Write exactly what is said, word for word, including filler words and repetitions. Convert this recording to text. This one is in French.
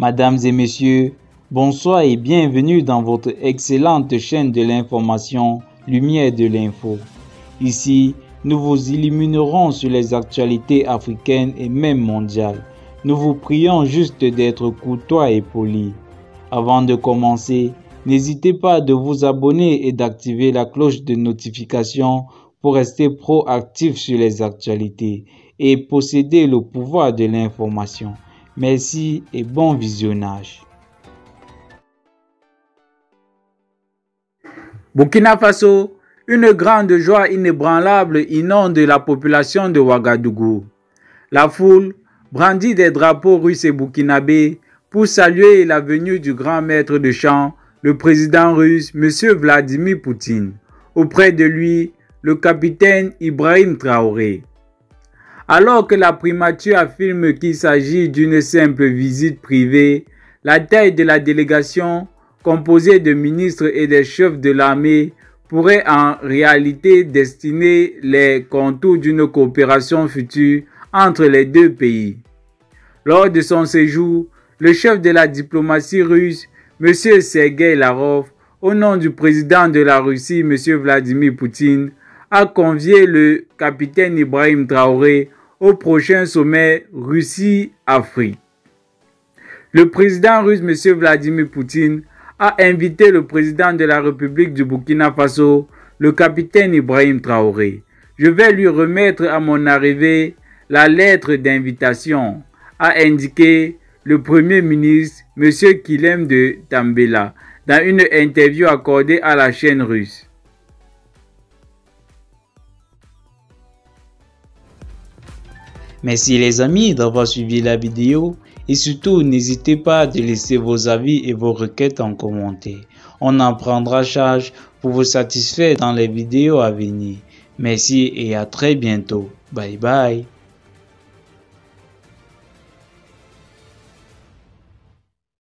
Mesdames et messieurs, bonsoir et bienvenue dans votre excellente chaîne de l'information Lumière de l'info. Ici, nous vous illuminerons sur les actualités africaines et même mondiales. Nous vous prions juste d'être courtois et polis. Avant de commencer, n'hésitez pas de vous abonner et d'activer la cloche de notification pour rester proactif sur les actualités et posséder le pouvoir de l'information. Merci et bon visionnage. Burkina Faso, une grande joie inébranlable inonde la population de Ouagadougou. La foule brandit des drapeaux russes et burkinabés pour saluer la venue du grand maître de chant, le président russe, M. Vladimir Poutine. Auprès de lui, le capitaine Ibrahim Traoré. Alors que la primature affirme qu'il s'agit d'une simple visite privée, la taille de la délégation, composée de ministres et des chefs de l'armée, pourrait en réalité dessiner les contours d'une coopération future entre les deux pays. Lors de son séjour, le chef de la diplomatie russe, M. Sergueï Lavrov, au nom du président de la Russie, M. Vladimir Poutine, a convié le capitaine Ibrahim Traoré au prochain sommet Russie-Afrique. Le président russe, M. Vladimir Poutine, a invité le président de la République du Burkina Faso, le capitaine Ibrahim Traoré. Je vais lui remettre à mon arrivée la lettre d'invitation, a indiqué le Premier ministre, M. Kilem de Tambela, dans une interview accordée à la chaîne russe. Merci les amis d'avoir suivi la vidéo et surtout n'hésitez pas à laisser vos avis et vos requêtes en commentaire. On en prendra charge pour vous satisfaire dans les vidéos à venir. Merci et à très bientôt. Bye bye.